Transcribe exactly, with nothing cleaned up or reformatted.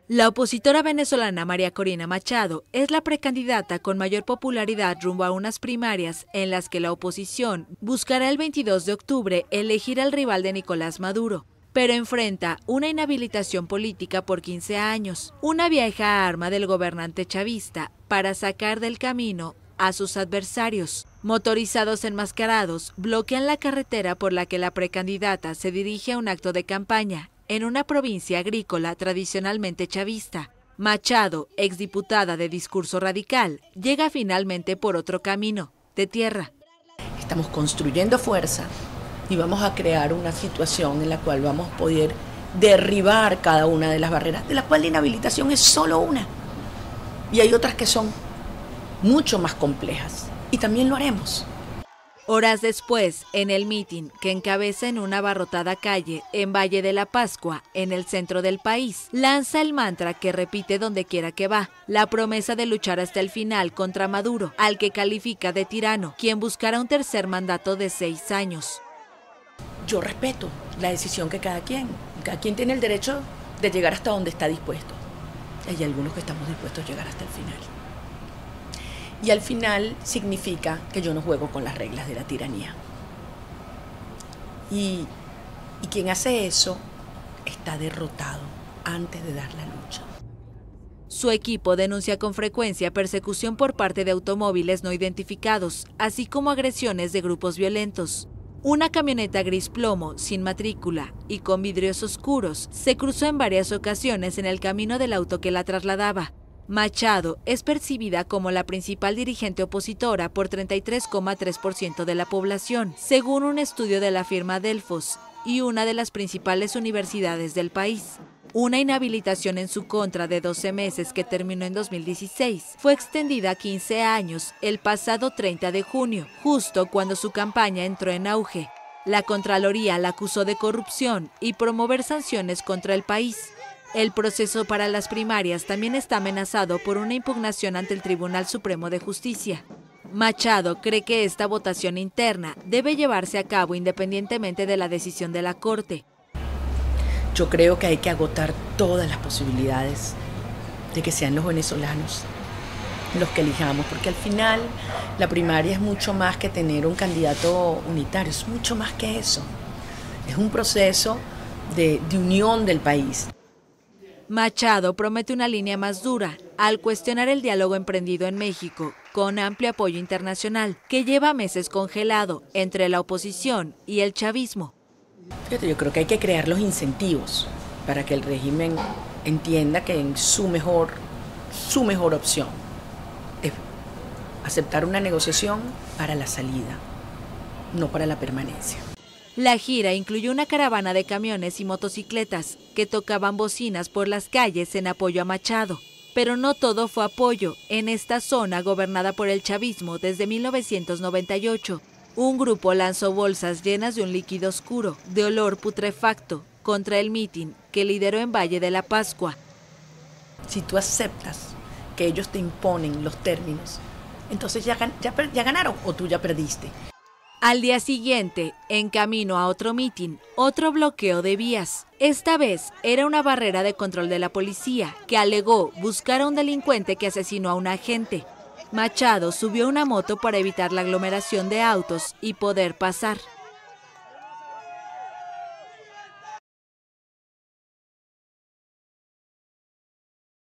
La opositora venezolana María Corina Machado es la precandidata con mayor popularidad rumbo a unas primarias en las que la oposición buscará el veintidós de octubre elegir al rival de Nicolás Maduro, pero enfrenta una inhabilitación política por quince años, una vieja arma del gobernante chavista para sacar del camino a sus adversarios. Motorizados enmascarados bloquean la carretera por la que la precandidata se dirige a un acto de campaña en una provincia agrícola tradicionalmente chavista. Machado, exdiputada de discurso radical, llega finalmente por otro camino, de tierra. Estamos construyendo fuerza y vamos a crear una situación en la cual vamos a poder derribar cada una de las barreras, de la cual la inhabilitación es solo una. Y hay otras que son mucho más complejas, y también lo haremos. Horas después, en el mitin que encabeza en una abarrotada calle en Valle de la Pascua, en el centro del país, lanza el mantra que repite donde quiera que va, la promesa de luchar hasta el final contra Maduro, al que califica de tirano, quien buscará un tercer mandato de seis años. Yo respeto la decisión que cada quien, cada quien tiene el derecho de llegar hasta donde está dispuesto. Hay algunos que estamos dispuestos a llegar hasta el final. Y al final significa que yo no juego con las reglas de la tiranía. Y, y quien hace eso está derrotado antes de dar la lucha. Su equipo denuncia con frecuencia persecución por parte de automóviles no identificados, así como agresiones de grupos violentos. Una camioneta gris plomo, sin matrícula y con vidrios oscuros, se cruzó en varias ocasiones en el camino del auto que la trasladaba. Machado es percibida como la principal dirigente opositora por treinta y tres coma tres por ciento de la población, según un estudio de la firma Delfos y una de las principales universidades del país. Una inhabilitación en su contra de doce meses que terminó en dos mil dieciséis fue extendida a quince años el pasado treinta de junio, justo cuando su campaña entró en auge. La Contraloría la acusó de corrupción y promover sanciones contra el país. El proceso para las primarias también está amenazado por una impugnación ante el Tribunal Supremo de Justicia. Machado cree que esta votación interna debe llevarse a cabo independientemente de la decisión de la Corte. Yo creo que hay que agotar todas las posibilidades de que sean los venezolanos los que elijamos, porque al final la primaria es mucho más que tener un candidato unitario, es mucho más que eso. Es un proceso de, de unión del país. Machado promete una línea más dura al cuestionar el diálogo emprendido en México, con amplio apoyo internacional, que lleva meses congelado entre la oposición y el chavismo. Fíjate, yo creo que hay que crear los incentivos para que el régimen entienda que en su mejor, su mejor opción es aceptar una negociación para la salida, no para la permanencia. La gira incluyó una caravana de camiones y motocicletas que tocaban bocinas por las calles en apoyo a Machado. Pero no todo fue apoyo en esta zona gobernada por el chavismo desde mil novecientos noventa y ocho. Un grupo lanzó bolsas llenas de un líquido oscuro, de olor putrefacto, contra el mitin que lideró en Valle de la Pascua. Si tú aceptas que ellos te imponen los términos, entonces ya, ya, ya ganaron o tú ya perdiste. Al día siguiente, en camino a otro mitin, otro bloqueo de vías. Esta vez era una barrera de control de la policía, que alegó buscar a un delincuente que asesinó a un agente. Machado subió a una moto para evitar la aglomeración de autos y poder pasar.